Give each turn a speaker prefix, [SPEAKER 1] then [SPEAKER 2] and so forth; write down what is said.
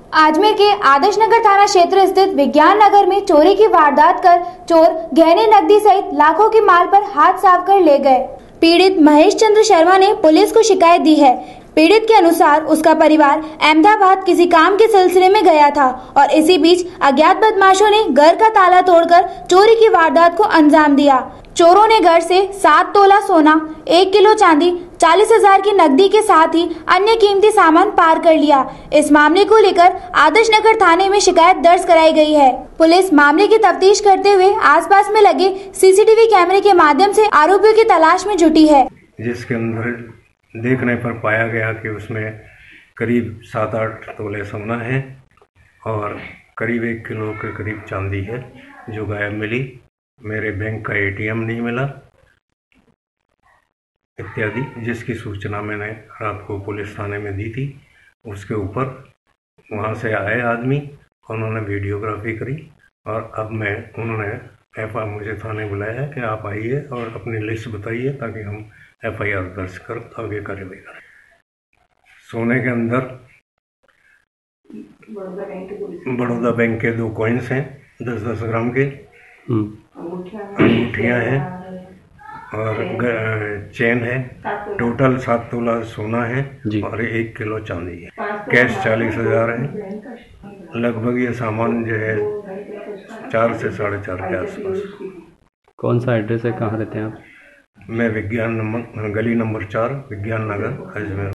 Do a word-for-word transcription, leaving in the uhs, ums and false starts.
[SPEAKER 1] आजमेर के आदर्श नगर थाना क्षेत्र स्थित विज्ञान नगर में चोरी की वारदात कर चोर गहने, नकदी सहित लाखों के माल पर हाथ साफ कर ले गए। पीड़ित महेश चंद्र शर्मा ने पुलिस को शिकायत दी है। पीड़ित के अनुसार उसका परिवार अहमदाबाद किसी काम के सिलसिले में गया था और इसी बीच अज्ञात बदमाशों ने घर का ताला तोड़कर चोरी की वारदात को अंजाम दिया। चोरों ने घर से सात तोला सोना, एक किलो चांदी, चालीस हजार की नकदी के साथ ही अन्य कीमती सामान पार कर लिया। इस मामले को लेकर आदर्श नगर थाने में शिकायत दर्ज कराई गई है। पुलिस मामले की तफ्तीश करते हुए आसपास में लगे सीसीटीवी कैमरे के माध्यम से आरोपियों की तलाश में जुटी है,
[SPEAKER 2] जिसके अंदर देखने पर पाया गया कि उसमें करीब सात आठ तोले सोना है और करीब एक किलो के करीब चांदी है जो गायब मिली। मेरे बैंक का एटीएम नहीं मिला इत्यादि, जिसकी सूचना मैंने रात को पुलिस थाने में दी थी। उसके ऊपर वहां से आए आदमी, उन्होंने वीडियोग्राफी करी और अब मैं उन्होंने एफ आई मुझे थाने बुलाया है कि आप आइए और अपनी लिस्ट बताइए ताकि हम एफ आई आर दर्ज कर आगे कार्रवाई करें। सोने के अंदर बड़ौदा बैंक के दो कॉइन्स हैं दस दस ग्राम के, अंगूठियाँ हैं और चेन है। टोटल सात तोला सोना है और एक किलो चांदी है। कैश चालीस हजार है। लगभग ये सामान जो है चार से साढ़े चार के आसपास।
[SPEAKER 3] कौन सा एड्रेस है, कहाँ रहते हैं आप?
[SPEAKER 2] मैं विज्ञान नंबर गली नंबर चार, विज्ञान नगर, अजमेर।